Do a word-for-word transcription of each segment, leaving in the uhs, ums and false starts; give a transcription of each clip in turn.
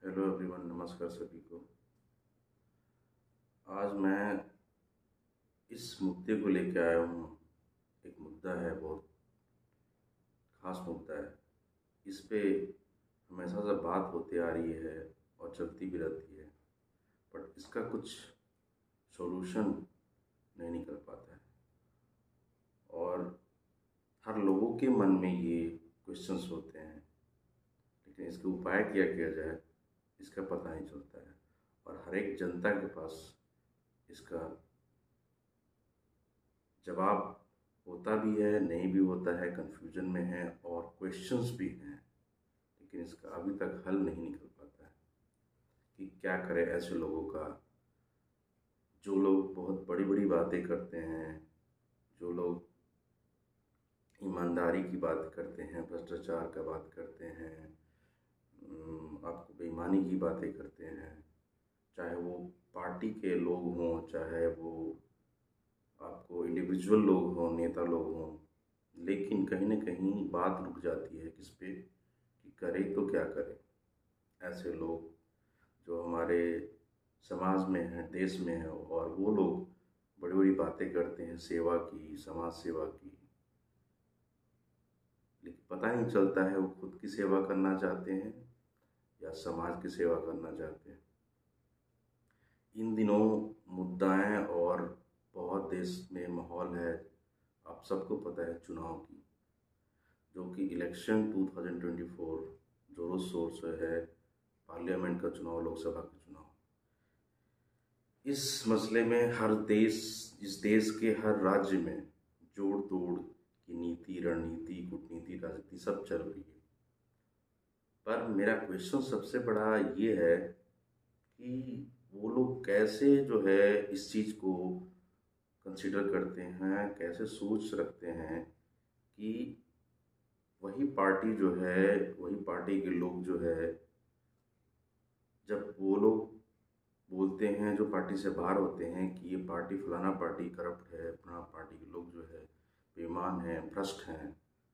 Hello everyone, नमस्कार सभी को। आज मैं इस मुद्दे को लेकर आया हूँ। एक मुद्दा है, बहुत खास मुद्दा है। इस पे हमेशा से बात होती आ रही है और चलती भी रहती है, बट इसका कुछ सॉल्यूशन नहीं निकल पाता है। और हर लोगों के मन में ये क्वेश्चंस होते हैं, लेकिन इसके उपाय क्या किया जाए इसका पता नहीं चलता है। और हर एक जनता के पास इसका जवाब होता भी है, नहीं भी होता है, कंफ्यूजन में है और क्वेश्चंस भी हैं, लेकिन इसका अभी तक हल नहीं निकल पाता है कि क्या करें ऐसे लोगों का, जो लोग बहुत बड़ी बड़ी बातें करते हैं, जो लोग ईमानदारी की बात करते हैं, भ्रष्टाचार का बात करते हैं, आपको बेईमानी की बातें करते हैं, चाहे वो पार्टी के लोग हों, चाहे वो आपको इंडिविजुअल लोग हों, नेता लोग हों, लेकिन कहीं ना कहीं बात रुक जाती है किस पे कि करे तो क्या करे। ऐसे लोग जो हमारे समाज में हैं, देश में हैं, और वो लोग बड़ी बड़ी बातें करते हैं सेवा की, समाज सेवा की, लेकिन पता नहीं चलता है वो खुद की सेवा करना चाहते हैं या समाज की सेवा करना चाहते हैं। इन दिनों मुद्दाएं और बहुत देश में माहौल है, आप सबको पता है, चुनाव की, जो कि इलेक्शन दो हज़ार चौबीस जोरों शोर से है। पार्लियामेंट का चुनाव, लोकसभा का चुनाव। इस मसले में हर देश, इस देश के हर राज्य में जोड़ तोड़ की नीति, रणनीति, कूटनीति, राजनीति सब चल रही है। पर मेरा क्वेश्चन सबसे बड़ा ये है कि वो लोग कैसे जो है इस चीज़ को कंसिडर करते हैं, कैसे सोच रखते हैं कि वही पार्टी जो है, वही पार्टी के लोग जो है, जब वो लोग बोलते हैं, जो पार्टी से बाहर होते हैं, कि ये पार्टी, फलाना पार्टी करप्ट है, फलाना पार्टी के लोग जो है बेईमान हैं, भ्रष्ट हैं,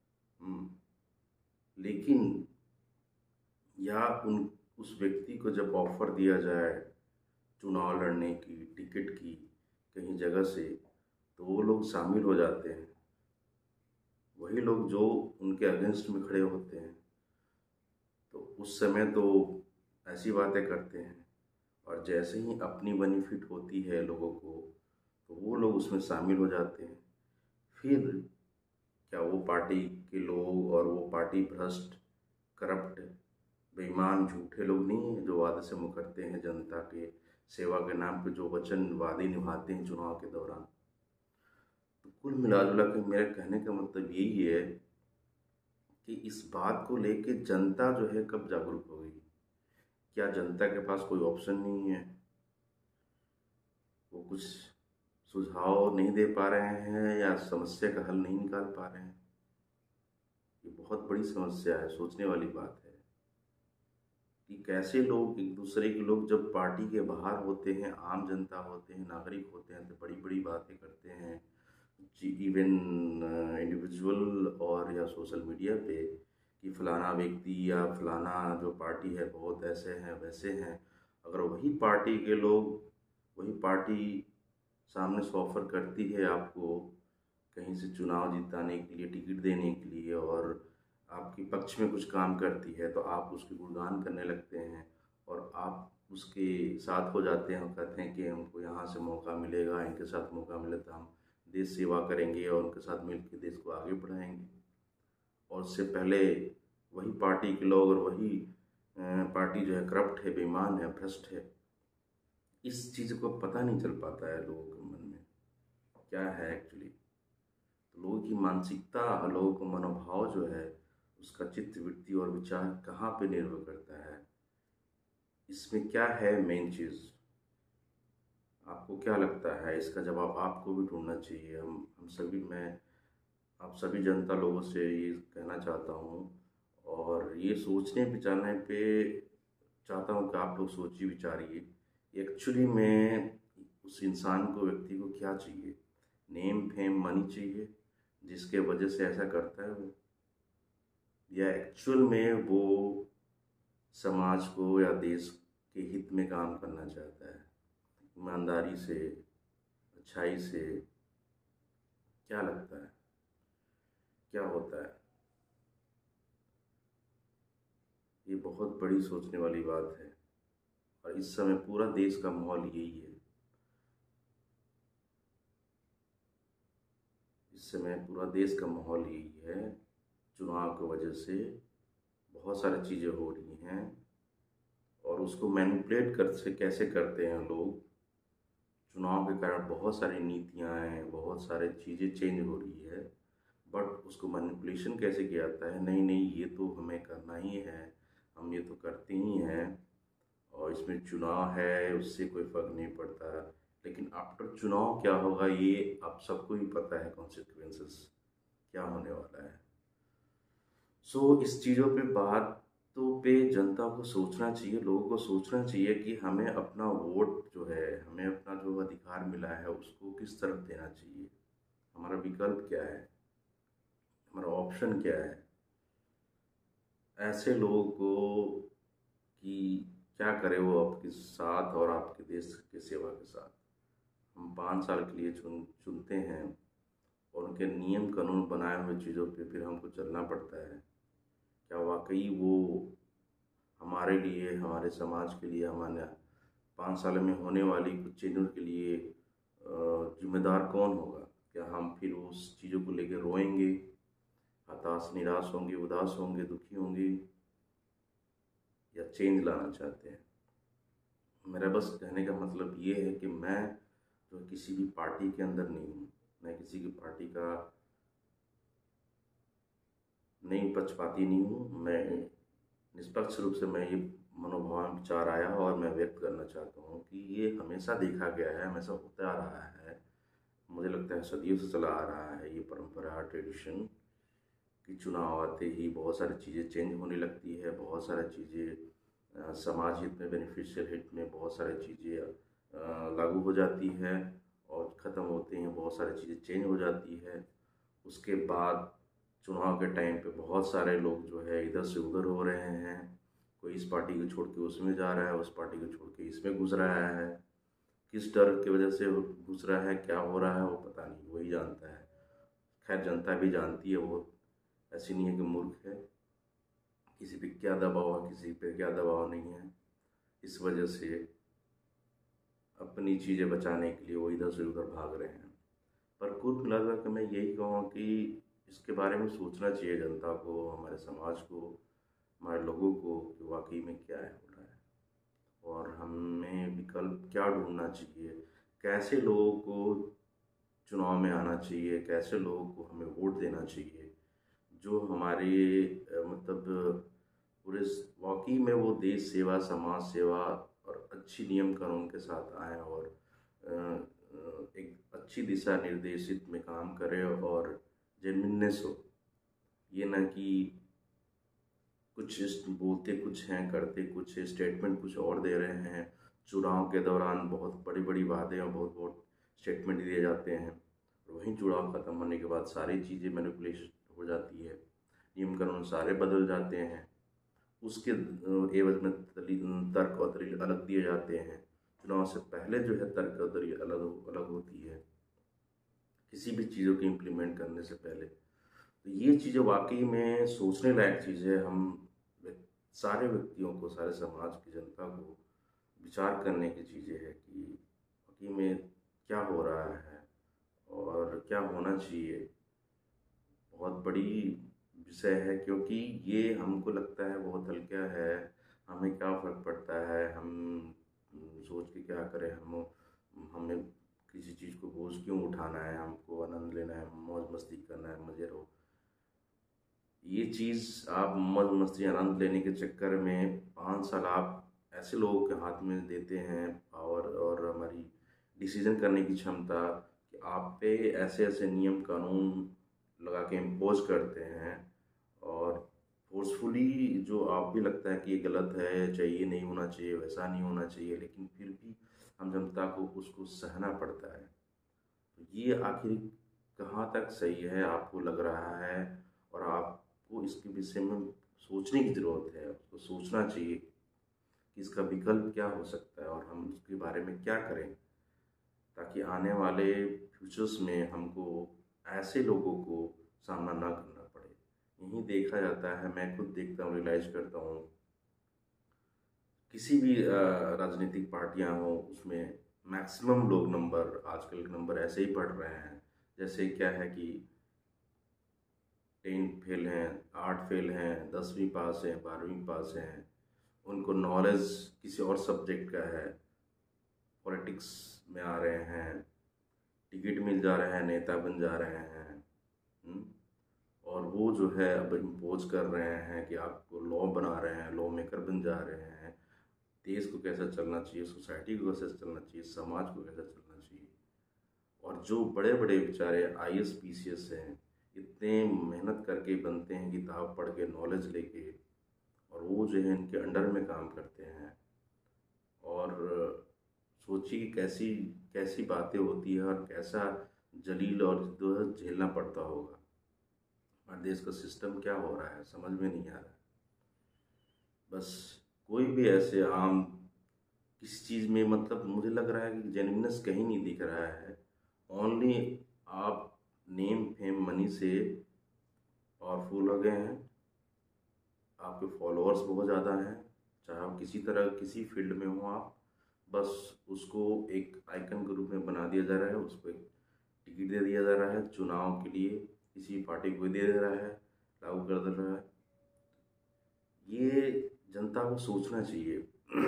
लेकिन या उन उस व्यक्ति को जब ऑफर दिया जाए चुनाव लड़ने की, टिकट की कहीं जगह से, तो वो लोग शामिल हो जाते हैं। वही लोग जो उनके अगेंस्ट में खड़े होते हैं, तो उस समय तो ऐसी बातें करते हैं, और जैसे ही अपनी बेनिफिट होती है लोगों को, तो वो लोग उसमें शामिल हो जाते हैं। फिर क्या वो पार्टी के लोग और वो पार्टी भ्रष्ट, करप्ट, बेईमान, झूठे लोग नहीं हैं, जो वादे से मुकरते हैं, जनता के सेवा के नाम पे जो वचन वादे निभाते हैं चुनाव के दौरान। तो कुल मिला जुला के मेरे कहने का मतलब यही है कि इस बात को लेके जनता जो है कब जागरूक होगी। क्या जनता के पास कोई ऑप्शन नहीं है? वो कुछ सुझाव नहीं दे पा रहे हैं या समस्या का हल नहीं निकाल पा रहे हैं? ये बहुत बड़ी समस्या है, सोचने वाली बात है कि कैसे लोग, एक दूसरे के लोग जब पार्टी के बाहर होते हैं, आम जनता होते हैं, नागरिक होते हैं, तो बड़ी बड़ी बातें करते हैं, इवन इंडिविजुअल और या सोशल मीडिया पे, कि फलाना व्यक्ति या फलाना जो पार्टी है बहुत ऐसे हैं वैसे हैं। अगर वही पार्टी के लोग, वही पार्टी सामने से ऑफर करती है आपको कहीं से चुनाव जिताने के लिए, टिकट देने के लिए, और आपके पक्ष में कुछ काम करती है, तो आप उसके गुणगान करने लगते हैं और आप उसके साथ हो जाते हैं और कहते हैं कि हमको यहाँ से मौका मिलेगा, इनके साथ मौका मिले तो हम देश सेवा करेंगे और उनके साथ मिलकर देश को आगे बढ़ाएंगे। और उससे पहले वही पार्टी के लोग और वही पार्टी जो है करप्ट है, बेईमान है, भ्रष्ट है। इस चीज़ को पता नहीं चल पाता है लोगों के मन में क्या है एक्चुअली। तो लोगों की मानसिकता, लोगों का मनोभाव जो है, उसका चित्त, वृत्ति और विचार कहाँ पे निर्भर करता है, इसमें क्या है मेन चीज़? आपको क्या लगता है? इसका जवाब आपको भी ढूंढना चाहिए। हम हम सभी, मैं आप सभी जनता लोगों से ये कहना चाहता हूँ, और ये सोचने विचारने पे चाहता हूँ कि आप लोग सोचिए, विचारिए एक्चुअली में उस इंसान को, व्यक्ति को क्या चाहिए? नेम, फेम, मनी चाहिए जिसके वजह से ऐसा करता है वो, या एक्चुअल में वो समाज को या देश के हित में काम करना चाहता है, ईमानदारी से, अच्छाई से, क्या लगता है क्या होता है? ये बहुत बड़ी सोचने वाली बात है और इस समय पूरा देश का माहौल यही है। इस समय पूरा देश का माहौल यही है। चुनाव की वजह से बहुत सारी चीज़ें हो रही हैं और उसको मैनिपुलेट कर से कैसे करते हैं लोग। चुनाव के कारण बहुत सारी नीतियां हैं, बहुत सारी चीज़ें चेंज हो रही है, बट उसको मैनिपुलेशन कैसे किया जाता है, नहीं नहीं ये तो हमें करना ही है, हम ये तो करते ही हैं और इसमें चुनाव है उससे कोई फ़र्क नहीं पड़ता। लेकिन आफ्टर चुनाव क्या होगा ये आप सबको ही पता है, कॉन्सिक्वेंसेस क्या होने वाला है। सो so, इस चीज़ों पे बातों पे जनता को सोचना चाहिए, लोगों को सोचना चाहिए कि हमें अपना वोट जो है, हमें अपना जो अधिकार मिला है उसको किस तरफ देना चाहिए, हमारा विकल्प क्या है, हमारा ऑप्शन क्या है। ऐसे लोगों को कि क्या करे वो आपके साथ और आपके देश के सेवा के साथ। हम पाँच साल के लिए चुन चुनते हैं और उनके नियम कानून बनाए हुए चीज़ों पे फिर हमको चलना पड़ता है। क्या वाकई वो हमारे लिए, हमारे समाज के लिए, हमारे पाँच साल में होने वाली कुछ चीज़ों के लिए जिम्मेदार कौन होगा? क्या हम फिर उस चीज़ों को लेकर रोएंगे, हताश निराश होंगे, उदास होंगे, दुखी होंगे, या चेंज लाना चाहते हैं? मेरा बस कहने का मतलब ये है कि मैं जो किसी भी पार्टी के अंदर नहीं हूँ, मैं किसी की पार्टी का नहीं पक्षपाती नहीं हूँ। मैं निष्पक्ष रूप से मैं ये मनोभाव विचार आया और मैं व्यक्त करना चाहता हूँ कि ये हमेशा देखा गया है, हमेशा होता आ रहा है, मुझे लगता है सदियों से चला आ रहा है ये परंपरा, ट्रेडिशन कि चुनाव आते ही बहुत सारी चीज़ें चेंज होने लगती है, बहुत सारी चीज़ें समाज हित में, बेनिफिशियल हित में बहुत सारी चीज़ें लागू हो जाती है और ख़त्म होते हैं, बहुत सारी चीज़ें चेंज हो जाती है। उसके बाद चुनाव के टाइम पे बहुत सारे लोग जो है इधर से उधर हो रहे हैं, कोई इस पार्टी को छोड़ के उसमें जा रहा है, उस पार्टी को छोड़ के इसमें घुस रहा है। किस डर की वजह से घुस रहा है, क्या हो रहा है वो पता नहीं, वही जानता है। खैर जनता भी जानती है, वो ऐसी नहीं है कि मूर्ख है, किसी पे क्या दबाव है, किसी पे क्या दबाव नहीं है। इस वजह से अपनी चीज़ें बचाने के लिए वो इधर से उधर भाग रहे हैं। पर कुल मिलाकर के मैं यही कहूँ कि इसके बारे में सोचना चाहिए जनता को, हमारे समाज को, हमारे लोगों को कि वाकई में क्या है हो रहा है और हमें विकल्प क्या ढूंढना चाहिए, कैसे लोगों को चुनाव में आना चाहिए, कैसे लोगों को हमें वोट देना चाहिए जो हमारे मतलब पूरे वाकई में वो देश सेवा, समाज सेवा और अच्छी नियम कानून के साथ आए और एक अच्छी दिशा निर्देशित में काम करे और जेन्युइननेस हो। ये ना कि कुछ बोलते कुछ हैं, करते कुछ, स्टेटमेंट कुछ और दे रहे हैं। चुनाव के दौरान बहुत बड़ी बड़ी वादे और बहुत बहुत स्टेटमेंट दिए जाते हैं और वहीं चुनाव ख़त्म होने के बाद सारी चीज़ें मैनिपुलेशन हो जाती है, नियम कानून सारे बदल जाते हैं, उसके एवज में तर्क और दलील अलग दिए जाते हैं। चुनाव से पहले जो है तर्क और दलील अलग अलग होती है किसी भी चीज़ों को इम्प्लीमेंट करने से पहले। तो ये चीज़ें वाकई में सोचने लायक चीज़ है। हम सारे व्यक्तियों को, सारे समाज की जनता को विचार करने की चीज़ें है कि वाकई में क्या हो रहा है और क्या होना चाहिए। बहुत बड़ी विषय है क्योंकि ये हमको लगता है बहुत हल्का है, हमें क्या फ़र्क पड़ता है, हम सोच के क्या करें, हम हमें किसी चीज़ को बोझ क्यों उठाना है, हमको आनंद लेना है, मौज मस्ती करना है, मज़े रहो। ये चीज़ आप मौज मस्ती आनंद लेने के चक्कर में पाँच साल आप ऐसे लोगों के हाथ में देते हैं पावर और हमारी डिसीज़न करने की क्षमता कि आप पे ऐसे ऐसे नियम कानून लगा के इम्पोज करते हैं और फोर्सफुली जो आप भी लगता है कि ये गलत है, चाहिए नहीं होना चाहिए, वैसा नहीं होना चाहिए, लेकिन फिर भी हम जनता को उसको सहना पड़ता है। तो ये आखिर कहाँ तक सही है आपको लग रहा है और आपको इसके विषय में सोचने की ज़रूरत है, उसको सोचना चाहिए कि इसका विकल्प क्या हो सकता है और हम उसके बारे में क्या करें, ताकि आने वाले फ्यूचर्स में हमको ऐसे लोगों को सामना ना करना पड़े। यही देखा जाता है, मैं खुद देखता हूँ, रियलाइज़ करता हूँ, किसी भी अ, राजनीतिक पार्टियां हों, उसमें मैक्सिमम लोग नंबर आजकल के नंबर ऐसे ही पढ़ रहे हैं। जैसे क्या है कि टेंथ फेल हैं, आठ फेल हैं, दसवीं पास हैं, बारहवीं पास हैं, उनको नॉलेज किसी और सब्जेक्ट का है, पॉलिटिक्स में आ रहे हैं, टिकट मिल जा रहे हैं, नेता बन जा रहे हैं। हुँ? और वो जो है अब इम्पोज कर रहे हैं कि आपको लॉ बना रहे हैं, लॉ मेकर बन जा रहे हैं, देश को कैसा चलना चाहिए, सोसाइटी को कैसे चलना चाहिए, समाज को कैसा चलना चाहिए। और जो बड़े बड़े बेचारे I A S P C S हैं, इतने मेहनत करके बनते हैं, किताब पढ़ के, नॉलेज लेके, और वो जो है इनके अंडर में काम करते हैं। और सोचिए कि कैसी कैसी बातें होती है और कैसा जलील और जद्दोजहद झेलना पड़ता होगा। हमारे देश का सिस्टम क्या हो रहा है समझ में नहीं आ रहा है। बस कोई भी ऐसे आम किसी चीज़ में, मतलब मुझे लग रहा है कि जेन्युइननेस कहीं नहीं दिख रहा है। ओनली आप नेम फेम मनी से पावरफुल हो गए हैं, आपके फॉलोअर्स बहुत ज़्यादा हैं, चाहे आप किसी तरह किसी फील्ड में हो आप, बस उसको एक आइकन के रूप में बना दिया जा रहा है, उसको एक टिकट दे दिया जा रहा है चुनाव के लिए, किसी पार्टी को दे दे रहा है, लागू कर दे रहा है। ये जनता को सोचना चाहिए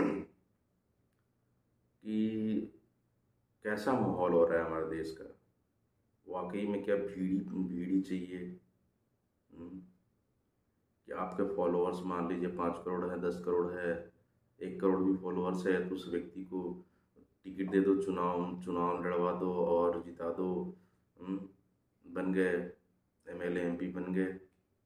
कि कैसा माहौल हो रहा है हमारे देश का। वाकई में क्या भीड़ भीड़ ही चाहिए? हम्म, कि आपके फॉलोअर्स मान लीजिए पाँच करोड़ है, दस करोड़ है, एक करोड़ भी फॉलोअर्स है, तो उस व्यक्ति को टिकट दे दो, चुनाव चुनाव लड़वा दो और जिता दो। हम्म, बन गए M L A M P बन गए।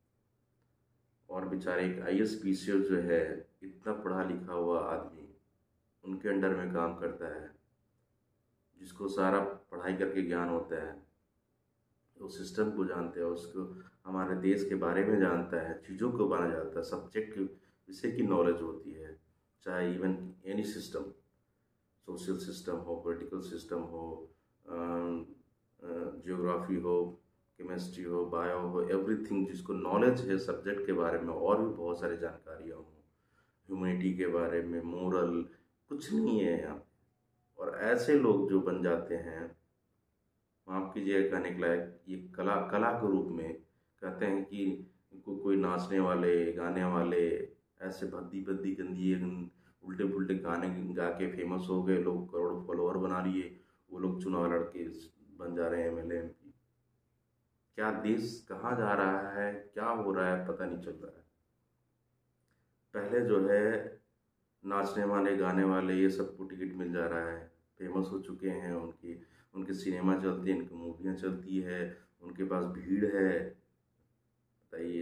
और बेचारे एक I A S P C S जो है, इतना पढ़ा लिखा हुआ आदमी उनके अंडर में काम करता है, जिसको सारा पढ़ाई करके ज्ञान होता है, वो सिस्टम को जानते हैं, उसको हमारे देश के बारे में जानता है, चीज़ों को बना जाता है, सब्जेक्ट की विषय की नॉलेज होती है, चाहे even any system, social system हो, पॉलिटिकल सिस्टम हो, जियोग्राफी हो, केमिस्ट्री हो, बायो हो, एवरीथिंग जिसको नॉलेज है सब्जेक्ट के बारे में, और भी बहुत सारी जानकारियाँ हों, ह्यूमैनिटी के बारे में, मोरल, कुछ नहीं है यहाँ। और ऐसे लोग जो बन जाते हैं, माफ़ कीजिएगा कहने के लायक, ये कला कला के रूप में कहते हैं कि को, कोई नाचने वाले, गाने वाले, ऐसे भद्दी भद्दी गंदी उल्टे पुल्टे गाने गा के फेमस हो गए, लोग करोड़ों फॉलोअर बना लिए, वो लोग चुनाव लड़के बन जा रहे हैं M L A M P. क्या देश कहाँ जा रहा है, क्या हो रहा है, पता नहीं चल रहा है। पहले जो है नाचने वाले, गाने वाले, ये सबको टिकट मिल जा रहा है, फेमस हो चुके हैं, उनकी उनके सिनेमा चलते हैं, उनकी मूवियाँ चलती है, उनके पास भीड़ है, बताइए।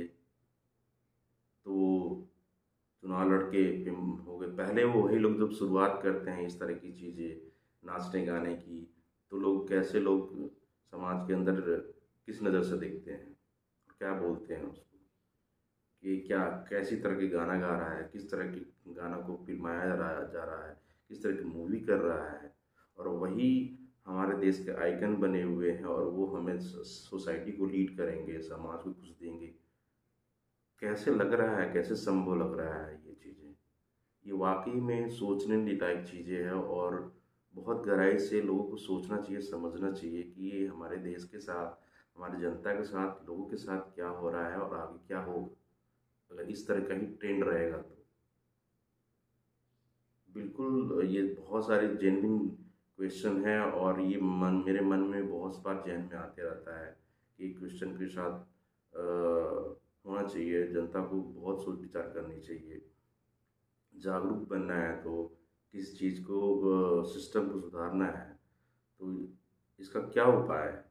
तो चुनाव लड़के फेम हो गए। पहले वो वही लोग जब शुरुआत करते हैं इस तरह की चीज़ें नाचने गाने की, तो लोग कैसे, लोग समाज के अंदर किस नज़र से देखते हैं, क्या बोलते हैं उसको, कि क्या कैसी तरह के गाना गा रहा है, किस तरह के गाना को फिल्माया जा रहा जा रहा है, किस तरह की मूवी कर रहा है। और वही हमारे देश के आइकन बने हुए हैं, और वो हमें सोसाइटी को लीड करेंगे, समाज को कुछ देंगे। कैसे लग रहा है, कैसे संभव लग रहा है ये चीज़ें? ये वाकई में सोचने लायक चीज़ें हैं, और बहुत गहराई से लोगों को सोचना चाहिए, समझना चाहिए कि ये हमारे देश के साथ, हमारी जनता के साथ, लोगों के साथ क्या हो रहा है और आगे क्या होगा अगर इस तरह का ही ट्रेंड रहेगा तो। बिल्कुल, ये बहुत सारे जेन्युइन क्वेश्चन है, और ये मन मेरे मन में बहुत बार जहन में आते रहता है कि क्वेश्चन के साथ अ, होना चाहिए, जनता को बहुत सोच विचार करनी चाहिए। जागरूक बनना है तो किसी चीज़ को, सिस्टम को सुधारना है तो इसका क्या उपाय है?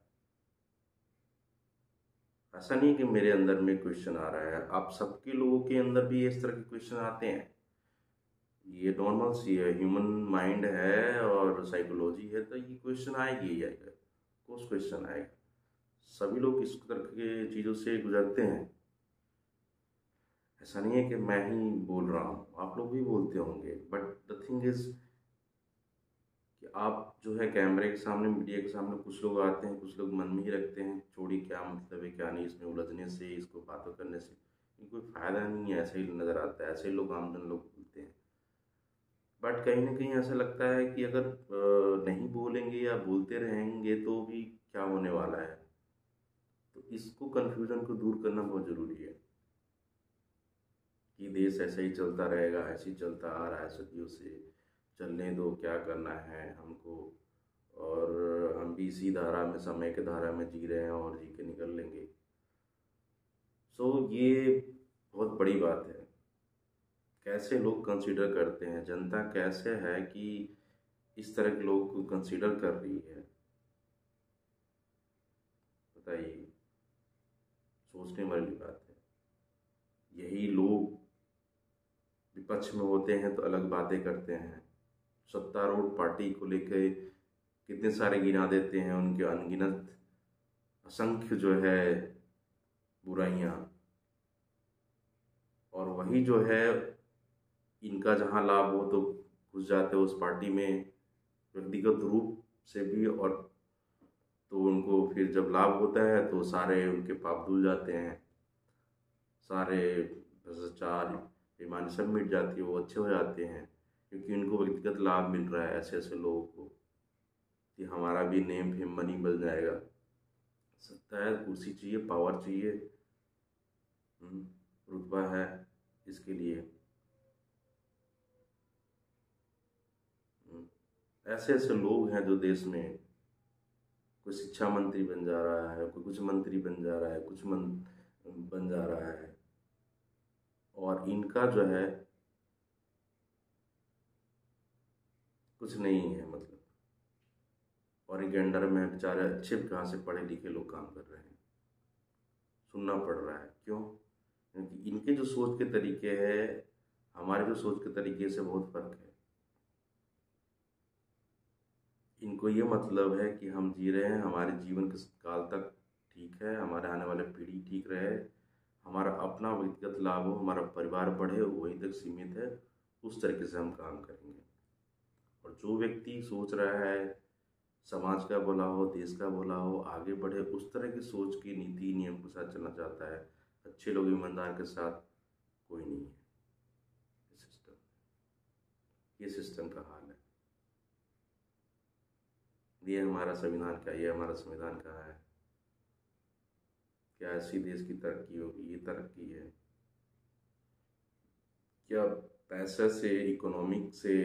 ऐसा नहीं कि मेरे अंदर में क्वेश्चन आ रहा है, आप सबके लोगों के अंदर भी इस तरह के क्वेश्चन आते हैं। ये नॉर्मल सी है, ह्यूमन माइंड है और साइकोलॉजी है, तो ये क्वेश्चन आएगी ही आएगा, कुछ क्वेश्चन आएगा। सभी लोग इस तरह के चीज़ों से गुजरते हैं। ऐसा नहीं है कि मैं ही बोल रहा हूँ, आप लोग भी बोलते होंगे, बट द थिंग इज़ कि आप जो है कैमरे के सामने, मीडिया के सामने, कुछ लोग आते हैं, कुछ लोग मन में ही रखते हैं, छोड़ी क्या मतलब है क्या नहीं, इसमें उलझने से, इसको बातों करने से कोई फ़ायदा नहीं है, ऐसे ही नज़र आता है, ऐसे ही लोग आमदन लोग बोलते हैं। बट कहीं ना कहीं ऐसा लगता है कि अगर अ, नहीं बोलेंगे या बोलते रहेंगे तो भी क्या होने वाला है। तो इसको, कन्फ्यूज़न को दूर करना बहुत ज़रूरी है कि देश ऐसे ही चलता रहेगा, ऐसे ही चलता आ रहा है सदियों से, चलने दो, क्या करना है हमको, और हम भी इसी धारा में, समय के धारा में जी रहे हैं और जी के निकल लेंगे। सो ये बहुत बड़ी बात है। कैसे लोग कंसीडर करते हैं, जनता कैसे है कि इस तरह के लोग को कंसीडर कर रही है, बताइए। सोचने वाली बात है। यही लोग विपक्ष में होते हैं तो अलग बातें करते हैं, सत्तारूढ़ पार्टी को लेकर कितने सारे गिना देते हैं, उनके अनगिनत असंख्य जो है बुराइयां, और वही जो है इनका जहां लाभ हो तो घुस जाते हैं उस पार्टी में व्यक्तिगत रूप से भी, और तो उनको फिर जब लाभ होता है तो सारे उनके पाप धुल जाते हैं, सारे भ्रष्टाचार, बेईमानी सब मिट जाती है, वो अच्छे हो जाते हैं क्योंकि उनको व्यक्तिगत लाभ मिल रहा है ऐसे ऐसे लोगों को कि हमारा भी नेम फेम मनी मिल जाएगा। सत्ता है, कुर्सी चाहिए, पावर चाहिए, हम्म, रुतबा है, इसके लिए हम्म, ऐसे ऐसे लोग हैं जो देश में, कोई शिक्षा मंत्री बन जा रहा है, कोई कुछ मंत्री बन जा रहा है, कुछ मन बन जा रहा है, और इनका जो है कुछ नहीं है मतलब। और एक अंडर में बेचारे अच्छे कहाँ से पढ़े लिखे लोग काम कर रहे हैं, सुनना पड़ रहा है। क्यों? क्योंकि इनके जो सोच के तरीके हैं, हमारे जो सोच के तरीके से बहुत फर्क है। इनको ये मतलब है कि हम जी रहे हैं, हमारे जीवन के काल तक ठीक है, हमारे आने वाले पीढ़ी ठीक रहे, हमारा अपना व्यक्तिगत लाभ हो, हमारा परिवार बढ़े, वहीं तक सीमित है, उस तरीके से हम काम करेंगे। और जो व्यक्ति सोच रहा है समाज का भला हो, देश का भला हो, आगे बढ़े, उस तरह की सोच की नीति नियम के साथ चलना चाहता है, अच्छे लोग ईमानदार के साथ, कोई नहीं है। ये सिस्टम ये सिस्टम का हाल है। ये हमारा संविधान का ये हमारा संविधान कहाँ है? क्या ऐसी देश की तरक्की होगी? ये तरक्की है क्या? पैसे से, इकोनॉमिक से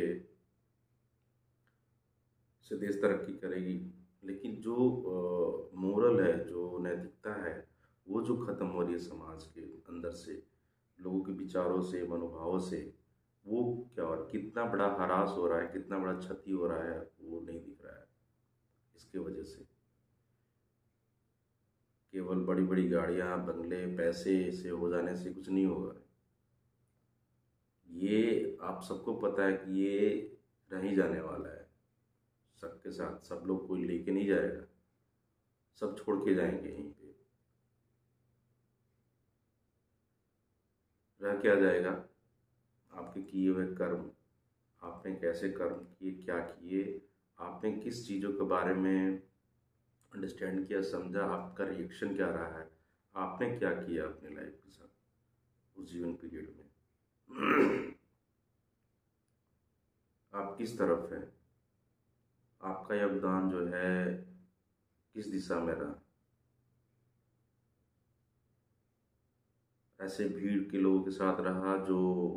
से देश तरक्की करेगी, लेकिन जो मोरल है, जो नैतिकता है, वो जो ख़त्म हो रही है समाज के अंदर से, लोगों के विचारों से, मनोभावों से, वो क्या हो रहा है, कितना बड़ा ह्रास हो रहा है, कितना बड़ा क्षति हो रहा है, वो नहीं दिख रहा है। इसके वजह से केवल बड़ी बड़ी गाड़ियाँ, बंगले, पैसे से हो जाने से कुछ नहीं होगा। ये आप सबको पता है कि ये रह ही जाने वाला है, सबके साथ, सब लोग कोई लेके नहीं जाएगा, सब छोड़ के जाएंगे यहीं पे। रह क्या जाएगा? आपके किए हुए कर्म, आपने कैसे कर्म किए, क्या किए, आपने किस चीज़ों के बारे में अंडरस्टैंड किया, समझा, आपका रिएक्शन क्या रहा है, आपने क्या किया अपने लाइफ के साथ उस जीवन पीरियड में। आप किस तरफ हैं, आपका योगदान जो है किस दिशा में रहा। ऐसे भीड़ के लोगों के साथ रहा जो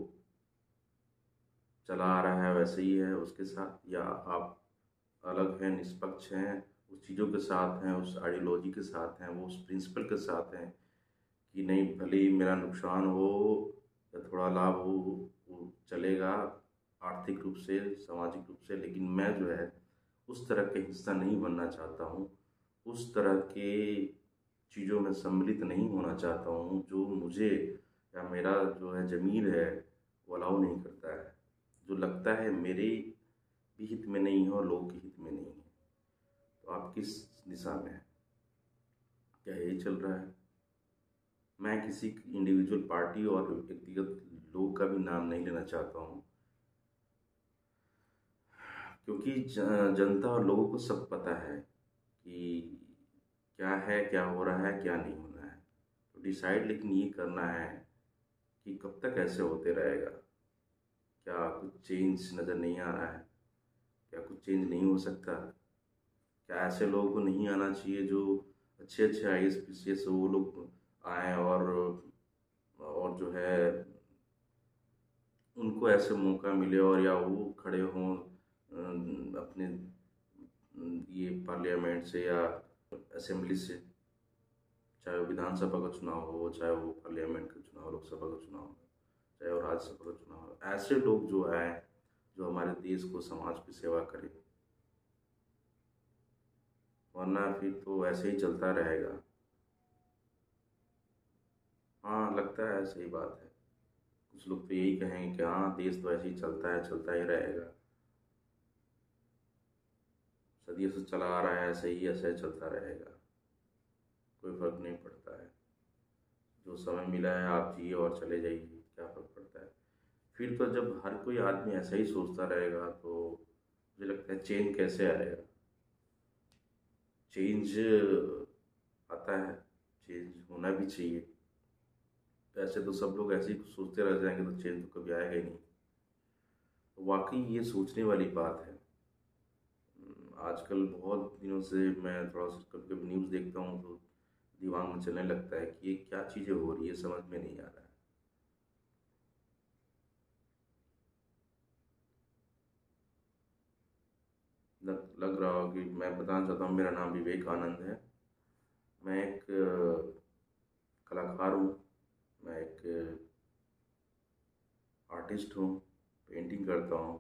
चला आ रहा है वैसे ही है उसके साथ, या आप अलग हैं, निष्पक्ष हैं, उस चीज़ों के साथ हैं, उस आइडियोलॉजी के साथ हैं, वो उस प्रिंसिपल के साथ हैं कि नहीं, भले ही मेरा नुकसान हो या थोड़ा लाभ हो, वो चलेगा आर्थिक रूप से, सामाजिक रूप से, लेकिन मैं जो है उस तरह के हिस्सा नहीं बनना चाहता हूँ, उस तरह के चीज़ों में सम्मिलित नहीं होना चाहता हूँ जो मुझे या मेरा जो है ज़मीर है वो अलाउ नहीं करता है, जो लगता है मेरे भी हित में नहीं है और लोगों के हित में नहीं है। तो आप किस दिशा में हैं? क्या यही चल रहा है? मैं किसी इंडिविजुअल पार्टी और व्यक्तिगत लोग का भी नाम नहीं लेना चाहता हूँ, क्योंकि ज- जनता और लोगों को सब पता है कि क्या है, क्या हो रहा है, क्या नहीं होना है। तो डिसाइड लेकिन ये करना है कि कब तक ऐसे होते रहेगा। क्या कुछ चेंज नज़र नहीं आ रहा है? क्या कुछ चेंज नहीं हो सकता? क्या ऐसे लोगों को नहीं आना चाहिए जो अच्छे अच्छे I S P C S वो लोग आए, और और जो है उनको ऐसे मौका मिले, और या वो खड़े हों अ, अपने ये पार्लियामेंट से या असेंबली से, चाहे वो विधानसभा का चुनाव हो, चाहे वो पार्लियामेंट का चुनाव, लोकसभा का चुनाव हो, चाहे वो राज्यसभा का चुनाव हो। ऐसे लोग जो आए जो हमारे देश को, समाज की सेवा करें, वरना फिर तो ऐसे ही चलता रहेगा। हाँ, लगता है सही बात है। कुछ लोग तो यही कहेंगे कि हाँ, देश तो ऐसे ही चलता है, चलता ही रहेगा, सदियों से चला आ रहा है, ऐसे ही ऐसे चलता रहेगा, कोई फर्क नहीं पड़ता है। जो समय मिला है आप जिए और चले जाइए, क्या फर्क पड़ता है। फिर तो जब हर कोई आदमी ऐसा ही सोचता रहेगा तो मुझे लगता है चेंज कैसे आएगा। चेंज आता है, चेंज होना भी चाहिए। ऐसे तो सब लोग ऐसे ही सोचते रह जाएंगे तो चेंज तो कभी आएगा ही नहीं। तो वाकई ये सोचने वाली बात है। आजकल बहुत दिनों से मैं थोड़ा सा कभी कभी न्यूज़ देखता हूँ तो दिमाग में चलने लगता है कि ये क्या चीज़ें हो रही है, समझ में नहीं आ रहा है। लग लग रहा हो कि मैं बताना चाहता हूँ, मेरा नाम विवेक आनंद है। मैं एक अ, कलाकार हूँ। मैं एक आर्टिस्ट हूँ, पेंटिंग करता हूँ।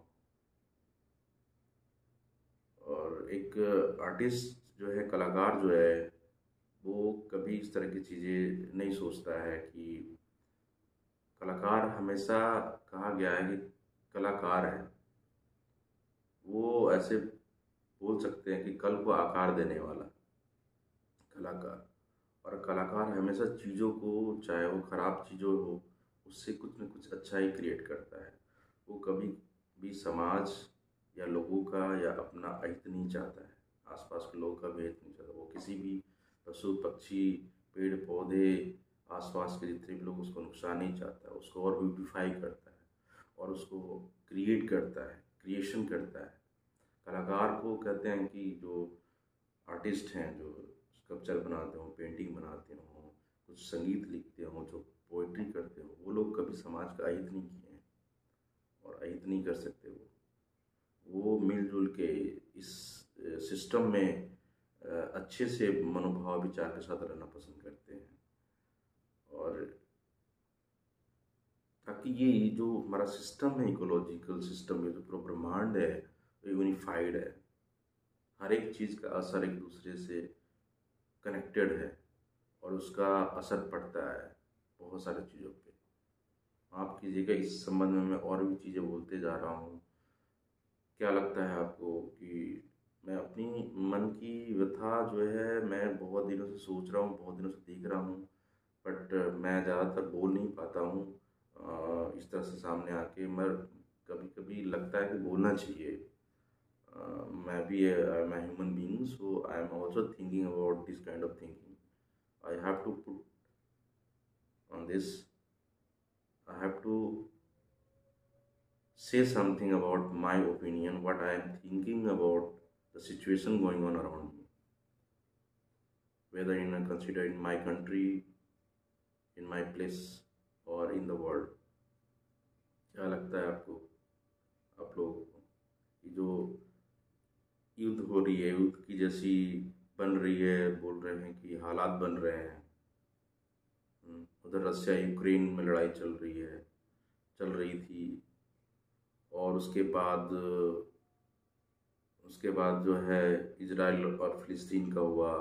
और एक आर्टिस्ट जो है, कलाकार जो है, वो कभी इस तरह की चीज़ें नहीं सोचता है कि कलाकार हमेशा कहा गया है कि कलाकार है, वो ऐसे बोल सकते हैं कि कल को आकार देने वाला कलाकार। और कलाकार हमेशा चीज़ों को, चाहे वो ख़राब चीज़ों हो, उससे कुछ न कुछ अच्छा ही क्रिएट करता है। वो कभी भी समाज या लोगों का या अपना अहित नहीं चाहता है, आसपास के लोगों का भी अहित नहीं चाहता। वो किसी भी पशु पक्षी, पेड़ पौधे, आसपास के जितने भी लोग, उसको नुकसान नहीं चाहता है। उसको और ब्यूटीफाई करता है और उसको क्रिएट करता है, क्रिएशन करता है। कलाकार को कहते हैं कि जो आर्टिस्ट हैं, जो स्कल्पचर बनाते हों, पेंटिंग बनाते हों, कुछ संगीत लिखते हों, जो पोइट्री करते हों, वो लोग कभी समाज का अहित नहीं किए हैं और अहित नहीं कर सकते। वो वो मिलजुल के इस सिस्टम में अ, अच्छे से मनोभाव विचार के साथ रहना पसंद करते हैं। और ताकि ये जो हमारा सिस्टम है, इकोलॉजिकल सिस्टम, ये जो पूरा ब्रह्मांड है, यूनिफाइड है। हर एक चीज़ का असर एक दूसरे से कनेक्टेड है और उसका असर पड़ता है बहुत सारी चीज़ों पे। माफ़ कीजिएगा, इस संबंध में मैं और भी चीज़ें बोलते जा रहा हूँ। क्या लगता है आपको कि मैं अपनी मन की व्यथा जो है, मैं बहुत दिनों से सोच रहा हूँ, बहुत दिनों से देख रहा हूँ, बट मैं ज़्यादातर बोल नहीं पाता हूँ अ, इस तरह से सामने आके। मैं कभी कभी लगता है कि बोलना चाहिए। अ, मैं भी I am human being, so I am also thinking about this kind of thinking. I have to put on this, I have to say something about my opinion, what I am thinking about the situation going on around me, whether in a consider in my country, in my place, or in the world. क्या लगता है आपको, आप लोगों को, कि जो युद्ध हो रही है, युद्ध की जैसी बन रही है, बोल रहे हैं कि हालात बन रहे हैं। हम्म, उधर रसिया यूक्रेन में लड़ाई चल रही है, चल रही थी। और उसके बाद उसके बाद जो है इजराइल और फ़िलिस्तीन का हुआ।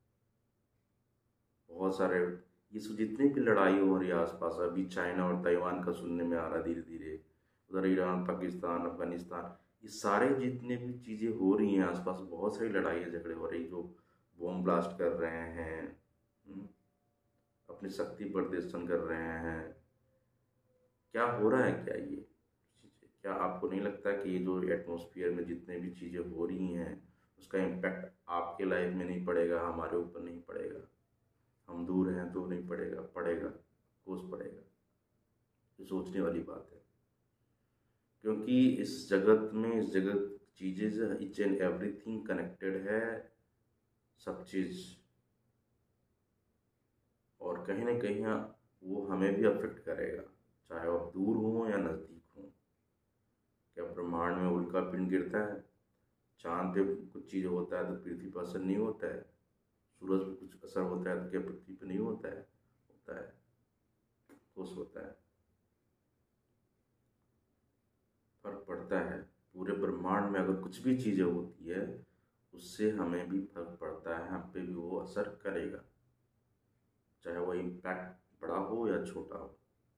बहुत सारे ये सब जितने भी लड़ाई हो रही है आसपास, अभी चाइना और ताइवान का सुनने में आ रहा है धीरे धीरे, उधर ईरान, पाकिस्तान, अफगानिस्तान, ये सारे जितने भी चीज़ें हो रही हैं आसपास, बहुत सारी लड़ाई झगड़े हो रही, जो बॉम्ब ब्लास्ट कर रहे हैं, हम्म, अपनी शक्ति प्रदर्शन कर रहे हैं। क्या हो रहा है, क्या ये चीज़ें, क्या आपको नहीं लगता कि ये जो एटमॉस्फेयर में जितने भी चीज़ें हो रही हैं उसका इम्पैक्ट आपके लाइफ में नहीं पड़ेगा, हमारे ऊपर नहीं पड़ेगा, हम दूर हैं तो नहीं पड़ेगा, पड़ेगा, कोस पड़ेगा। ये सोचने वाली बात है, क्योंकि इस जगत में, इस जगत चीज़ें, ईच एंड एवरीथिंग कनेक्टेड है, सब चीज़। और कहीं ना कहीं वो हमें भी अफेक्ट करेगा, चाहे वो आप दूर हो या नज़दीक हो। क्या ब्रह्मांड में उल्का पिंड गिरता है, चांद पे कुछ चीज़ होता है तो पृथ्वी पर असर नहीं होता है, सूरज पे कुछ असर होता है तो क्या पृथ्वी पे नहीं होता है? होता है, ठोस होता है, फर्क पड़ता है। पूरे ब्रह्मांड में अगर कुछ भी चीज़ें होती है उससे हमें भी फर्क पड़ता है, हम पे भी वो असर करेगा, चाहे वो इम्पैक्ट बड़ा हो या छोटा हो।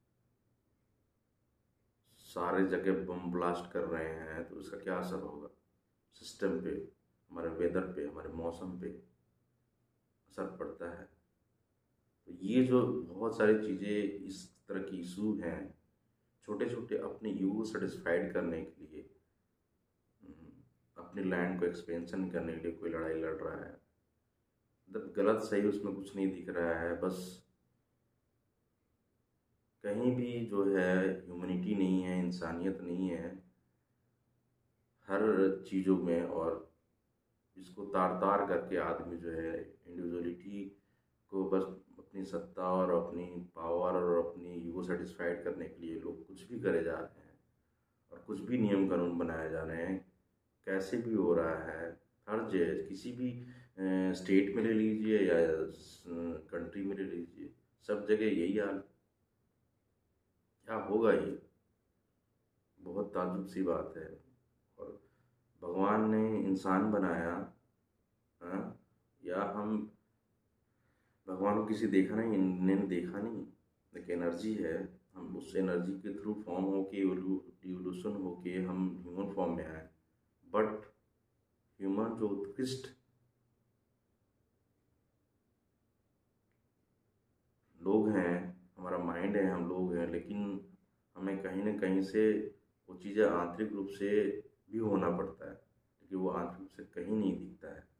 सारे जगह बम ब्लास्ट कर रहे हैं तो उसका क्या असर होगा सिस्टम पे, हमारे वेदर पे, हमारे मौसम पे असर पड़ता है। तो ये जो बहुत सारी चीज़ें, इस तरह की इशू हैं, छोटे छोटे अपने ईगो सेटिस्फाइड करने के लिए, अपनी लैंड को एक्सपेंशन करने के लिए कोई लड़ाई लड़ रहा है। मतलब गलत सही उसमें कुछ नहीं दिख रहा है, बस कहीं भी जो है ह्यूमैनिटी नहीं है, इंसानियत नहीं है हर चीज़ों में। और इसको तार तार करके आदमी जो है इंडिविजुअलिटी को बस अपनी सत्ता और अपनी पावर और अपनी ईगो सेटिस्फाइड करने के लिए लोग कुछ भी करे जा रहे हैं और कुछ भी नियम कानून बनाए जा रहे हैं। कैसे भी हो रहा है, हर जगह, किसी भी स्टेट में ले लीजिए या कंट्री में ले लीजिए, सब जगह यही हाल। क्या होगा ये, बहुत ताज्जुब सी बात है। और भगवान ने इंसान बनाया, हाँ, या हम भगवान को किसी देखा नहीं, ने देखा नहीं, एक एनर्जी है, हम उस एनर्जी के थ्रू फॉर्म होके इवोल्यूशन होके हम ह्यूमन फॉर्म में आए। बट ह्यूमन जो उत्कृष्ट लोग हैं, हमारा माइंड है, हम लोग हैं, लेकिन हमें कहीं ना कहीं से वो चीज़ें आंतरिक रूप से भी होना पड़ता है, क्योंकि वो आंतरिक रूप से कहीं नहीं दिखता है।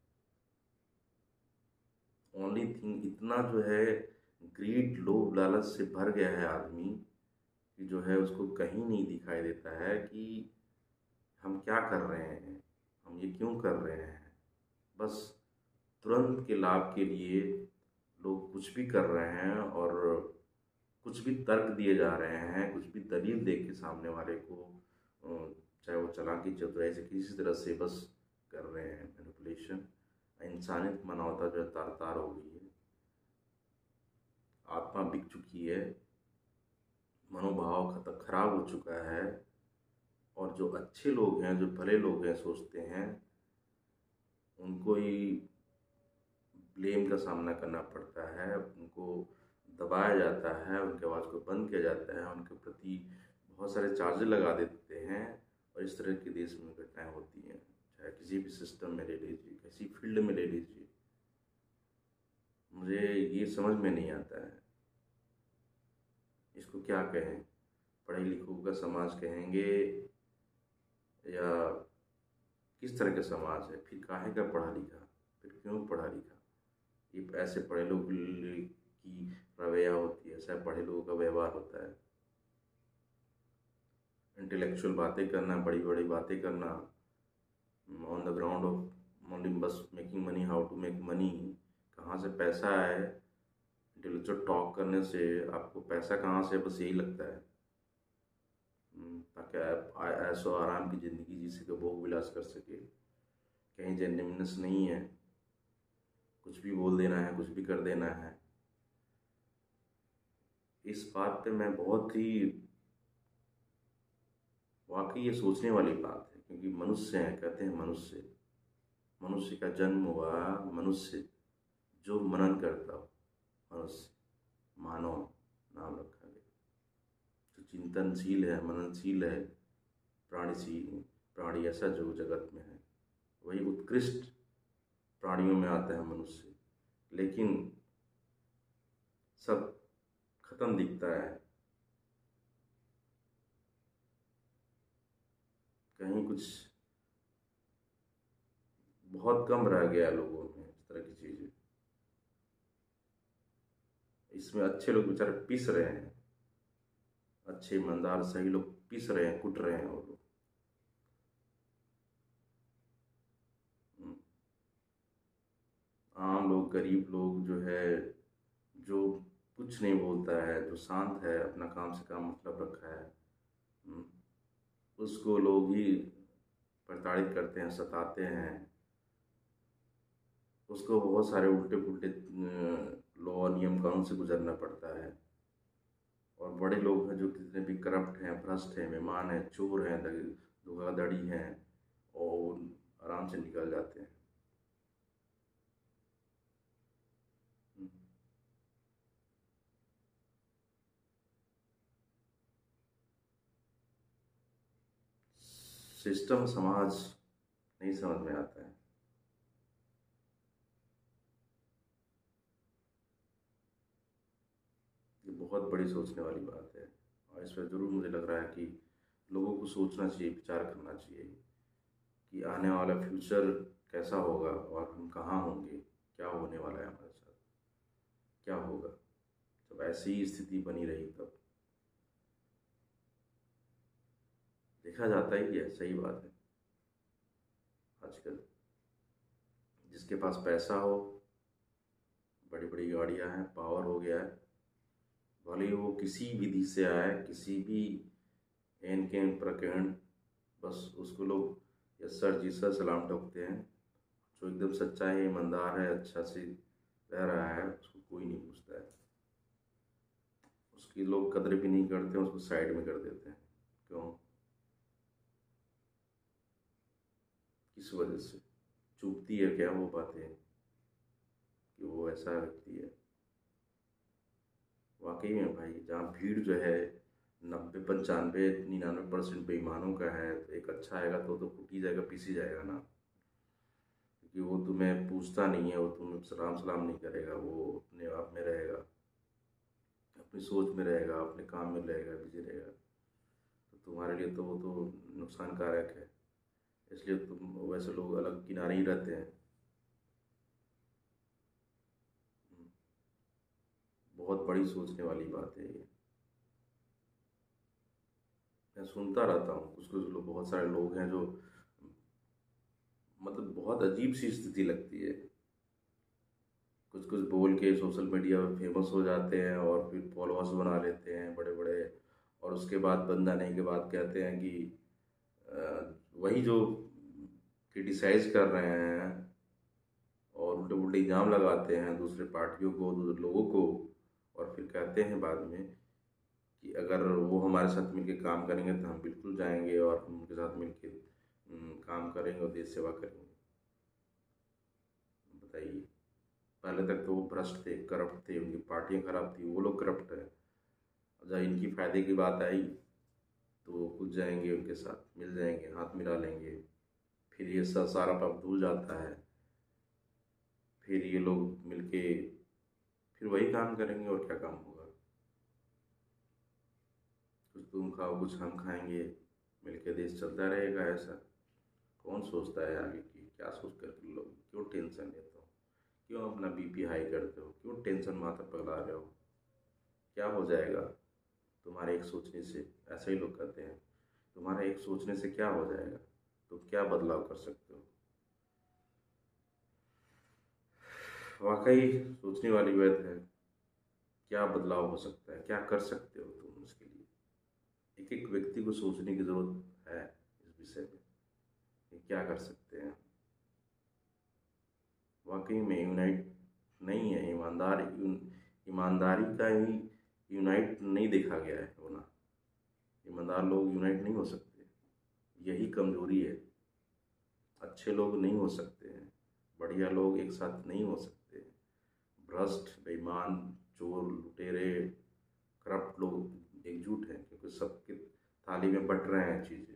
ओनली थिंग इतना जो है, ग्रीड, लोभ, लालच से भर गया है आदमी कि जो है उसको कहीं नहीं दिखाई देता है कि हम क्या कर रहे हैं, हम ये क्यों कर रहे हैं। बस तुरंत के लाभ के लिए लोग कुछ भी कर रहे हैं और कुछ भी तर्क दिए जा रहे हैं, कुछ भी दलील दे के सामने वाले को, चाहे वो चालाकी चतुराई से किसी तरह से बस कर रहे हैं मैनिपुलेशन। इंसानियत, मानवता जो है तार तार हो गई है, आत्मा बिक चुकी है, मनोभाव खत खराब हो चुका है। और जो अच्छे लोग हैं, जो भले लोग हैं, सोचते हैं, उनको ही ब्लेम का सामना करना पड़ता है, उनको दबाया जाता है, उनके आवाज़ को बंद किया जाता है, उनके प्रति बहुत सारे चार्जेस लगा देते हैं। और इस तरह के देश में घटनाएं होती हैं, चाहे किसी भी सिस्टम में ले लीजिए, किसी फील्ड में ले लीजिए। मुझे ये समझ में नहीं आता है, इसको क्या कहें, पढ़े लिखों का समाज कहेंगे या किस तरह का समाज है? फिर काहे का पढ़ा लिखा, फिर क्यों पढ़ा लिखा? ये ऐसे पढ़े लोगों की रवैया होती है, ऐसा पढ़े लोगों का व्यवहार होता है। इंटेलेक्चुअल बातें करना, बड़ी बड़ी बातें करना, on the ground of only बस making money, how to make money, कहाँ से पैसा आए। इंटेलेक्चुअल टॉक करने से आपको पैसा कहाँ से, बस यही लगता है, ताकि आप ऐसो आराम की ज़िंदगी जी सके, भोग विलास कर सके। कहीं जेन्युइननेस नहीं है, कुछ भी बोल देना है, कुछ भी कर देना है। इस बात पे मैं बहुत ही, वाकई ये सोचने वाली बात है, क्योंकि मनुष्य हैं, कहते हैं मनुष्य, मनुष्य का जन्म हुआ, मनुष्य जो मनन करता हो, मनुष्य, मानव नाम रखा गया, जो चिंतनशील है, मननशील है, प्राणीशील, प्राणी ऐसा जो जगत में है, वही उत्कृष्ट प्राणियों में आता है मनुष्य। लेकिन सब खत्म दिखता है। कहीं कुछ बहुत कम रह गया है लोगों में इस तरह की चीज़ें। इसमें अच्छे लोग बेचारे पिस रहे हैं, अच्छे ईमानदार सही लोग पिस रहे हैं, कुट रहे हैं वो लोग। हम्म, आम लोग, गरीब लोग जो है, जो कुछ नहीं बोलता है, जो शांत है, अपना काम से काम मतलब रखा है, हम्म, उसको लोग ही प्रताड़ित करते हैं, सताते हैं। उसको बहुत सारे उल्टे पुल्टे लॉ, नियम, कानून से गुजरना पड़ता है। और बड़े लोग हैं जो कितने भी करप्ट हैं, भ्रष्ट हैं, बेईमान हैं, चोर हैं, धोखाधड़ी हैं, और आराम से निकल जाते हैं। हम्म। सिस्टम, समाज नहीं समझ में आता है। ये बहुत बड़ी सोचने वाली बात है, और इस पर ज़रूर मुझे लग रहा है कि लोगों को सोचना चाहिए, विचार करना चाहिए कि आने वाला फ्यूचर कैसा होगा और हम कहाँ होंगे, क्या होने वाला है हमारे साथ, क्या होगा जब ऐसी ही स्थिति बनी रही। तब देखा जाता ही है, सही बात है। आजकल जिसके पास पैसा हो, बड़ी बड़ी गाड़ियां हैं, पावर हो गया है, भले ही वो किसी विधि से आए, किसी भी एन के प्रकरण, बस उसको लोग यस सर जी सर सलाम ठोकते हैं। जो एकदम सच्चा है, ईमानदार है, अच्छा से रह रहा है, उसको कोई नहीं पूछता है। उसकी लोग कदर भी नहीं करते, उसको साइड में कर देते हैं। क्यों? किस वजह से? चुभती है क्या वो बातें कि वो ऐसा व्यक्ति है? वाकई में भाई, जहाँ भीड़ जो है नब्बे पंचानवे निन्यानवे परसेंट बेईमानों का है, तो एक अच्छा आएगा तो तो फूट ही जाएगा, पीस ही जाएगा ना। क्योंकि वो तुम्हें पूछता नहीं है, वो तुम्हें सलाम सलाम नहीं करेगा, वो अपने आप में रहेगा, अपनी सोच में रहेगा, अपने काम में रहेगा, बिजी रहेगा। तो तुम्हारे लिए तो वो तो नुकसानकारक है। इसलिए तुम वैसे लोग अलग किनारे ही रहते हैं। बहुत बड़ी सोचने वाली बात है ये। मैं सुनता रहता हूँ, कुछ कुछ लोग, बहुत सारे लोग हैं जो, मतलब बहुत अजीब सी स्थिति लगती है। कुछ कुछ बोल के सोशल मीडिया पे फेमस हो जाते हैं और फिर फॉलोअर्स बना लेते हैं बड़े बड़े, और उसके बाद बंद आने के बाद कहते हैं कि अ, वही जो क्रिटिसाइज कर रहे हैं और उल्टे उल्टे इल्ज़ाम लगाते हैं दूसरे पार्टियों को, दूसरे लोगों को, और फिर कहते हैं बाद में कि अगर वो हमारे साथ मिलकर काम करेंगे तो हम बिल्कुल जाएंगे और हम उनके साथ मिलकर काम करेंगे और देश सेवा करेंगे। बताइए। पहले तक तो वो भ्रष्ट थे, करप्ट थे, उनकी पार्टियां खराब थी, वो लोग करप्ट है। जब इनकी फायदे की बात आई तो वो कूद जाएंगे, उनके साथ मिल जाएंगे, हाथ मिला लेंगे। फिर ये सब सारा पाप धुल जाता है। फिर ये लोग मिलके फिर वही काम करेंगे, और क्या काम होगा? कुछ तुम खाओ, कुछ हम खाएंगे, मिलके देश चलता रहेगा ऐसा। कौन सोचता है आगे की? क्या सोच कर लोग क्यों टेंशन लेते हो? क्यों अपना बीपी हाई करते हो? क्यों टेंशन माथा पगला रहे हो? क्या हो जाएगा तुम्हारे एक सोचने से? ऐसा ही लोग कहते हैं, तुम्हारे एक सोचने से क्या हो जाएगा? तुम क्या बदलाव कर सकते हो? वाकई सोचने वाली बात है। क्या बदलाव हो सकता है? क्या कर सकते हो तुम इसके लिए? एक एक व्यक्ति को सोचने की जरूरत है इस विषय में कि क्या कर सकते हैं। वाकई में यूनाइट नहीं है, ईमानदार ईमानदारी का ही यूनाइट नहीं देखा गया है होना। ईमानदार लोग यूनाइट नहीं हो सकते, यही कमजोरी है। अच्छे लोग नहीं हो सकते हैं, बढ़िया लोग एक साथ नहीं हो सकते। भ्रष्ट, बेईमान, चोर, लुटेरे, करप्ट लोग एकजुट हैं, क्योंकि सबके थाली में बट रहे हैं चीज़ें।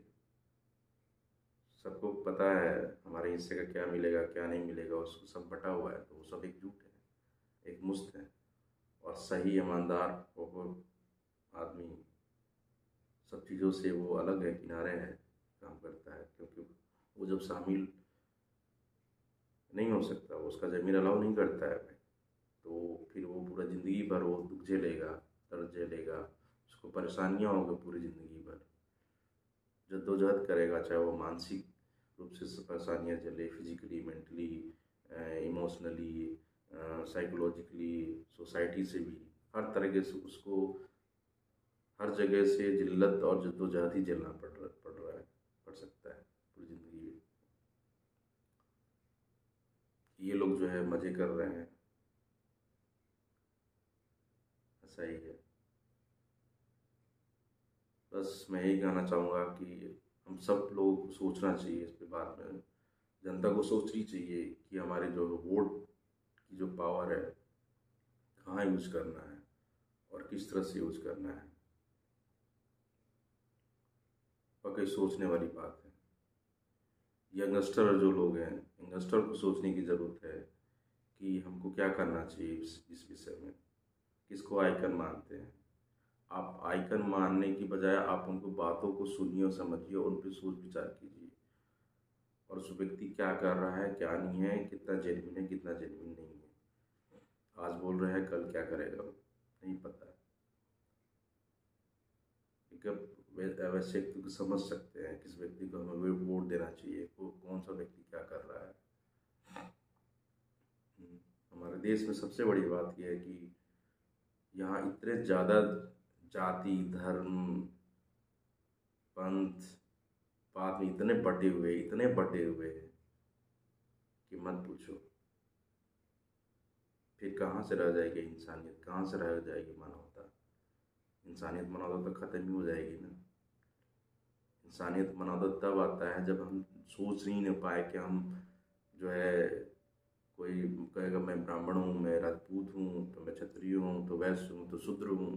सबको पता है हमारे हिस्से का क्या मिलेगा, क्या नहीं मिलेगा, उसको सब बटा हुआ है, तो वो सब एकजुट है, एक मुश्त है। और सही ईमानदार हो आदमी सब चीज़ों से वो अलग है, किनारे है, काम करता है, क्योंकि वो जब शामिल नहीं हो सकता, वो उसका ज़मीर अलाउ नहीं करता है, तो फिर वो पूरा ज़िंदगी भर वो दुख झेलेगा, दर्द झेलेगा, उसको परेशानियाँ होंगी पूरी ज़िंदगी भर, जद्दोजहद करेगा, चाहे वो मानसिक रूप से परेशानियाँ झेले, physically, mentally, emotionally, psychologically, society से भी, हर तरीके से उसको हर जगह से जिल्लत और जद्दोजहद ही झेलना पड़ रहा पड़ रहा है पड़ सकता है पूरी ज़िंदगी में। ये लोग जो है मज़े कर रहे हैं, ऐसा ही है। बस मैं यही कहना चाहूँगा कि हम सब लोगों को सोचना चाहिए इस पे, बात में जनता को सोचनी चाहिए कि हमारे जो वोट की जो पावर है कहाँ यूज़ करना है और किस तरह से यूज़ करना है। वाकई सोचने वाली बात है। यंगस्टर जो लोग हैं, यंगस्टर को सोचने की ज़रूरत है कि हमको क्या करना चाहिए इस इस विषय में, किसको आइकन मानते हैं। आप आइकन मानने की बजाय आप उनको बातों को सुनिए और समझिए और उन पर सोच विचार कीजिए, और उस व्यक्ति क्या कर रहा है, क्या नहीं है, कितना जेन्युइन है, कितना जेन्युइन नहीं है। आज बोल रहा है, कल क्या करेगा नहीं पता है। एक वैसे व्यक्ति को समझ सकते हैं किस व्यक्ति को हमें वोट देना चाहिए, को कौन सा व्यक्ति क्या कर रहा है। हमारे देश में सबसे बड़ी बात यह है कि यहाँ इतने ज़्यादा जाति, धर्म, पंथ, पात में इतने बटे हुए इतने बटे हुए हैं कि मत पूछो। फिर कहाँ से रह जाएगी इंसानियत, कहाँ से रह जाएगी मानवता। इंसानियत मानवता तो खत्म ही हो जाएगी ना। इंसानियत मानवता तब आता है जब हम सोच नहीं न पाए कि हम जो है, कोई कहेगा मैं ब्राह्मण हूँ, मैं राजपूत हूँ, तो मैं क्षत्रिय हूँ, तो वैश्य हूँ, तो शूद्र हूँ।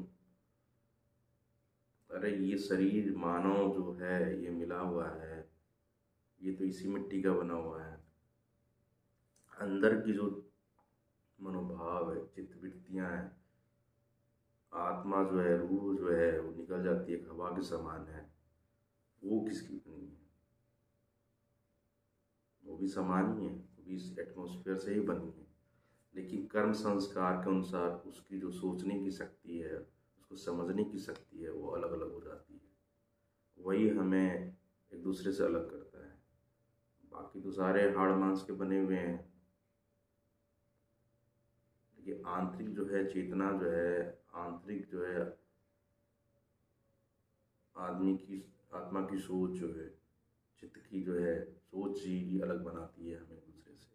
अरे ये शरीर मानव जो है ये मिला हुआ है, ये तो इसी मिट्टी का बना हुआ है। अंदर की जो मनोभाव है, चित्तवृत्तियाँ हैं, आत्मा जो है, रूह जो है, वो निकल जाती है, हवा के समान है। वो किसकी बनी है? वो भी समान ही है, वो भी इस एटमॉस्फेयर से ही बनी है, लेकिन कर्म संस्कार के अनुसार उसकी जो सोचने की शक्ति है, उसको समझने की शक्ति है, वो अलग अलग हो जाती है। वही हमें एक दूसरे से अलग करता है। बाकी तो सारे हाड़ मांस के बने हुए हैं, लेकिन आंतरिक जो है चेतना जो है, आंतरिक जो है आदमी की आत्मा की सोच जो है, चित्त की जो है सोच ही अलग बनाती है हमें दूसरे से।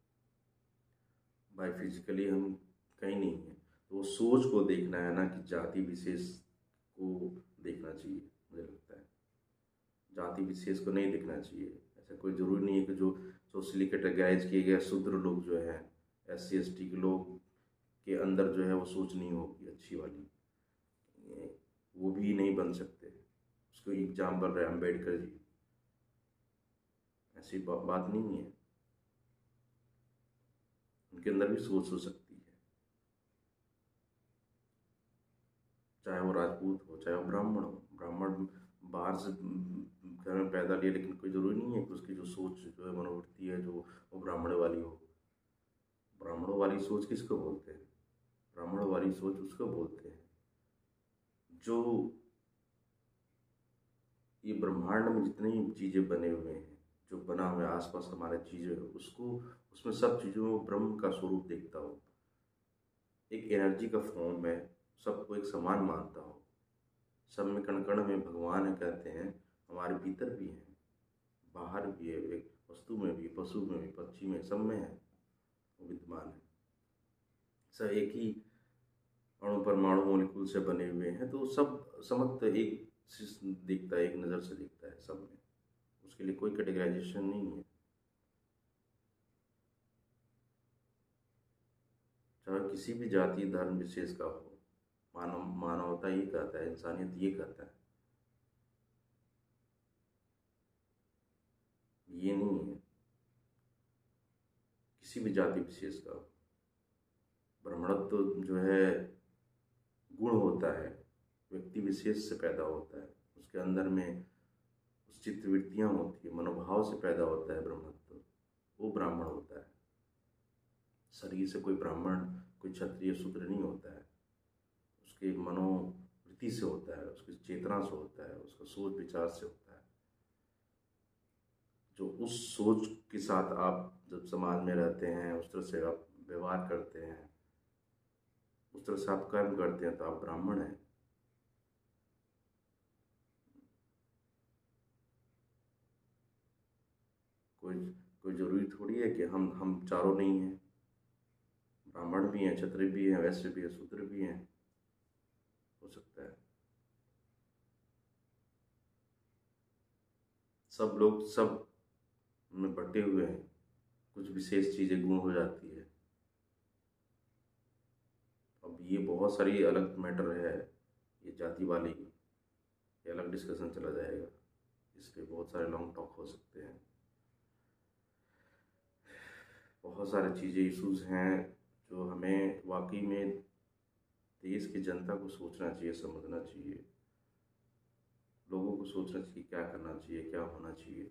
भाई फिजिकली हम कहीं नहीं है, तो वो सोच को देखना है ना, कि जाति विशेष को देखना चाहिए। मुझे लगता है जाति विशेष को नहीं देखना चाहिए। ऐसा कोई ज़रूरी नहीं है कि जो सोशली कैटेगराइज किए गए शूद्र लोग जो हैं, एस सी एस टी के लोग के अंदर जो है वो सोच नहीं होगी अच्छी वाली, वो भी नहीं बन सकते। उसको एग्जाम्पल रहे अम्बेडकर जी, ऐसी बा, बात नहीं है, उनके अंदर भी सोच हो सकती है, चाहे वो राजपूत हो, चाहे वो ब्राह्मण हो। ब्राह्मण बाहर से घर में पैदा लिया, लेकिन कोई ज़रूरी नहीं है कि उसकी जो सोच जो है, मनोवृत्ति है, जो वो ब्राह्मण वाली हो। ब्राह्मणों वाली सोच किसको बोलते हैं? ब्राह्मण वाली सोच उसको बोलते हैं जो ये ब्रह्मांड में जितनी चीज़ें बने हुए हैं, जो बना हुआ है आसपास हमारे चीज़ें है, उसको उसमें सब चीज़ों में ब्रह्म का स्वरूप देखता हो, एक एनर्जी का फॉर्म है, सबको एक समान मानता हो। सब में कण कण में भगवान है कहते हैं, हमारे भीतर भी हैं, बाहर भी है, एक वस्तु में भी, पशु में भी, पक्षी में, सब में है, वो विद्यमान है। सब एक ही अणु परमाणु मोलिकुल से बने हुए हैं, तो सब समस्त एक से दिखता है, एक नज़र से दिखता है सब में। उसके लिए कोई कैटेगराइजेशन नहीं है, चाहे किसी भी जाति धर्म विशेष का हो। मानव मानवता ये कहता है, इंसानियत ये कहता है, ये नहीं है किसी भी जाति विशेष का हो। ब्राह्मणत्व तो जो है गुण होता है, व्यक्ति विशेष से पैदा होता है, उसके अंदर में उस चित्तवृत्तियाँ होती है, मनोभाव से पैदा होता है ब्रह्मत्व, वो ब्राह्मण होता है। शरीर से कोई ब्राह्मण, कोई क्षत्रिय, शूद्र नहीं होता है। उसके मनोवृत्ति से होता है, उसकी चेतना से होता है, उसका सोच विचार से होता है। जो उस सोच के साथ आप जब समाज में रहते हैं, उस तरह से आप व्यवहार करते हैं, उस तरह से आप कर्म करते हैं, तो आप ब्राह्मण हैं। कोई कोई जरूरी थोड़ी है कि हम हम चारों नहीं हैं, ब्राह्मण भी हैं, क्षत्रिय भी हैं, वैश्य भी हैं, शूद्र भी हैं, हो सकता है। सब लोग सब में बटे हुए हैं, कुछ विशेष चीज़ें गुण हो जाती है। अब ये बहुत सारी अलग मैटर है, ये जाति वाली, ये अलग डिस्कशन चला जाएगा, इस पे बहुत सारे लॉन्ग टॉक हो सकते हैं। बहुत सारी चीज़ें, इश्यूज हैं जो हमें वाकई में देश की जनता को सोचना चाहिए, समझना चाहिए, लोगों को सोचना चाहिए क्या करना चाहिए, क्या होना चाहिए।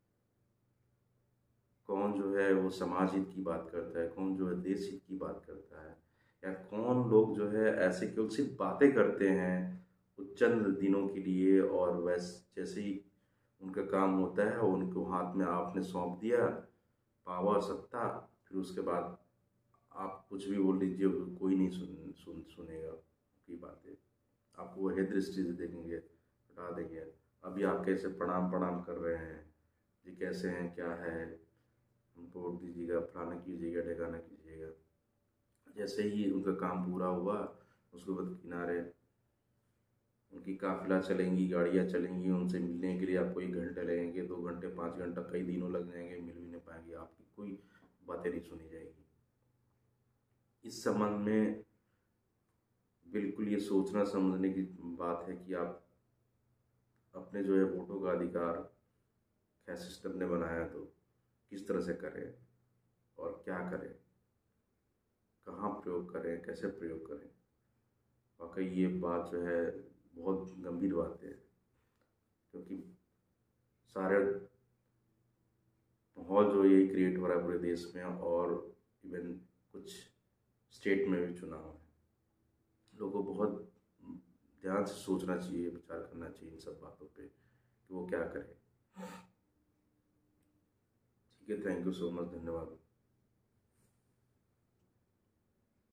कौन जो है वो समाज हित की बात करता है, कौन जो है देश हित की बात करता है, या कौन लोग जो है ऐसे केवल सिर्फ बातें करते हैं वो चंद दिनों के लिए, और वैसे जैसे ही उनका काम होता है उनको हाथ में आपने सौंप दिया पावर, सत्ता, फिर उसके बाद आप कुछ भी बोल लीजिए, कोई नहीं सुन सुन सुनेगा की बातें, आपको वह दृष्टि से देखेंगे, हटा देंगे। अभी आप कैसे प्रणाम प्रणाम कर रहे हैं जी, कैसे हैं, क्या है, हमको वोट दीजिएगा, फलाना कीजिएगा, ढेकाना कीजिएगा। जैसे ही उनका काम पूरा हुआ उसके बाद किनारे उनकी काफिला चलेंगी, गाड़ियाँ चलेंगी, उनसे मिलने के लिए आपको एक घंटे लगेंगे, दो घंटे, पाँच घंटा, कई दिनों लग जाएंगे, मिल भी नहीं पाएंगे, आपकी कोई बातें नहीं सुनी जाएगी। इस संबंध में बिल्कुल ये सोचना समझने की बात है कि आप अपने जो है वोटों का अधिकार क्या सिस्टम ने बनाया तो किस तरह से करें और क्या करें, कहाँ प्रयोग करें, कैसे प्रयोग करें। वाकई ये बात जो है बहुत गंभीर बात है, क्योंकि सारे माहौल जो यही क्रिएट हो रहा है पूरे देश में, और इवन कुछ स्टेट में भी चुनाव है। लोगों को बहुत ध्यान से सोचना चाहिए, विचार करना चाहिए इन सब बातों पे कि वो क्या करें। ठीक है, थैंक यू सो मच, धन्यवाद।